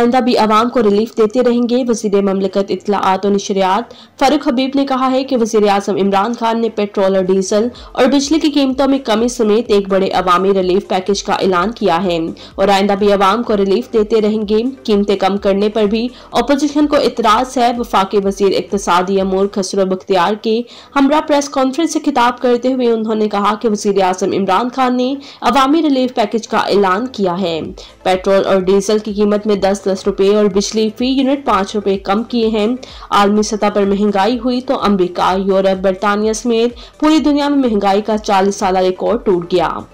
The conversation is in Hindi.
आइंदा भी आवाम को रिलीफ देते रहेंगे। वज़ीर ममलकत इत्तलाआत और नशरियात फारूक हबीब ने कहा है कि वज़ीर आज़म इमरान खान ने पेट्रोल और डीजल और बिजली की कीमतों में कमी समेत एक बड़े अवामी रिलीफ पैकेज का ऐलान किया है और आइंदा भी आवाम को रिलीफ देते रहेंगे। कीमतें कम करने पर भी अपोजिशन को इतराज है। वफाकी वज़ीर इक्तिसादी अमूर खसरो बख्तियार के हमरा प्रेस कॉन्फ्रेंस से खिताब करते हुए उन्होंने कहा कि वज़ीर आज़म इमरान खान ने अवामी रिलीफ पैकेज का ऐलान किया है। पेट्रोल और डीजल की कीमत में 10-10 रुपए और बिजली फी यूनिट 5 रुपए कम किए हैं। आलमी सतह पर महंगाई हुई तो अमेरिका, यूरोप, बरतानिया समेत पूरी दुनिया में महंगाई का 40 साल रिकॉर्ड टूट गया।